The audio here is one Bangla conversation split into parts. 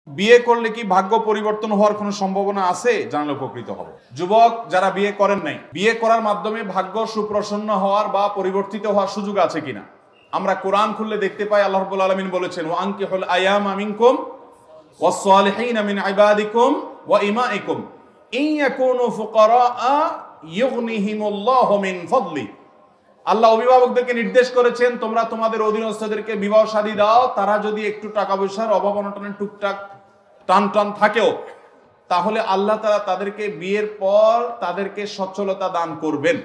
বিয়ে করলে কি ভাগ্য পরিবর্তন হওয়ার কোনো সম্ভাবনা আছে? জানলে উপকৃত হবে। যুবক যারা বিয়ে করেন নাই, বিয়ে করার মাধ্যমে ভাগ্য সুপ্রসন্ন হওয়ার বা পরিবর্তিত হওয়ার সুযোগ আছে কিনা? আমরা কোরআন খুললে দেখতে পাই আল্লাহ রাব্বুল আলামিন বলেছেন, ওয়া আনকিহুল আয়ামা মিনকুম ওয়াস সালিহিনা মিন ইবাদিকুম ওয়া ইমাইকুম ইন ইয়াকুনু ফুকারা ইউগনিহিমুল্লাহু মিন ফাদলি। আল্লাহ অভিভাবকদেরকে নির্দেশ করেছেন, তোমরা তোমাদের অধীনস্থদেরকে বিবাহ শাদী দাও, তারা যদি একটু টাকা পয়সার অভাব অনটনের টুকটাক টান থাকেও, তাহলে আল্লাহ তাআলা তাদেরকে বিয়ের পর তাদেরকে সচ্ছলতা দান করবেন।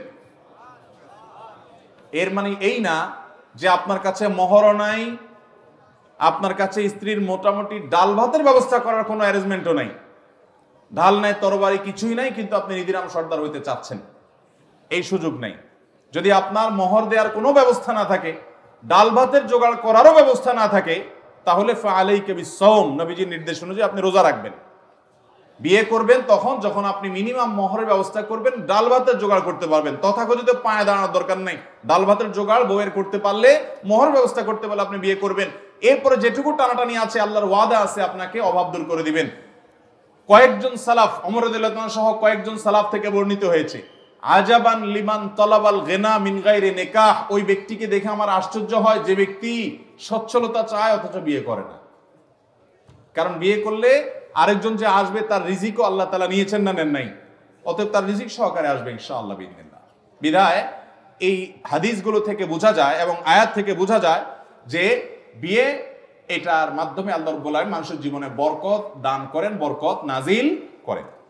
এর মানে এই না যে আপনার কাছে মোহরও নাই, আপনার কাছে স্ত্রীর মোটামুটি ডাল ভাতের ব্যবস্থা করার কোনো অ্যারেঞ্জমেন্টও নাই, ঢাল নাই তরবারি কিছুই নাই, কিন্তু আপনি নিধিরাম সর্দার হইতে চাচ্ছেন, এই সুযোগ নাই। যদি আপনার মোহর দেওয়ার কোনো ব্যবস্থা না থাকে, ডাল ভাতের জোগাড় করারও ব্যবস্থা না থাকে, তাহলে ফাআলাইকা বিসসাওম, নবীজির নির্দেশ অনুযায়ী আপনি রোজা রাখবেন। বিয়ে করবেন তখন যখন আপনি মিনিমাম মোহরের ব্যবস্থা করবেন, ডাল ভাতের জোগাড় করতে পারবেন। তথাকথিত পায়ে দাঁড়ানোর দরকার নাই, ডাল ভাতের জোগাড় বউয়ের করতে পারলে, মোহর ব্যবস্থা করতে পারলে আপনি বিয়ে করবেন। এরপরে যেটুকু টানাটানি আছে, আল্লাহর ওয়াদা আছে আপনাকে অভাব দূর করে দিবেন। কয়েকজন সালাফ, ওমর রাদিয়াল্লাহু আনহু সহ কয়েকজন সালাফ থেকে বর্ণিত হয়েছে, আজাবান লিমান তলাবাল গিনা মিন গায়রি নিকাহ, ওই ব্যক্তিকে দেখে আমার আশ্চর্য হয় যে ব্যক্তি সচ্ছলতা চায় অথচ বিয়ে করে না। কারণ বিয়ে করলে আরেকজন যে আসবে তার রিজিকও আল্লাহ তাআলা নিয়েছেন না নেন নাই, অতএব তার রিজিক সহকারে আসবে ইনশাআল্লাহ বিইذنিল্লাহ। বিধায় এই হাদিসগুলো থেকে বোঝা যায় এবং আয়াত থেকে বোঝা যায় যে বিয়ে, এটার মাধ্যমে আল্লাহ রাব্বুল আলামিন মানুষের জীবনে বরকত দান করেন, বরকত নাজিল করেন।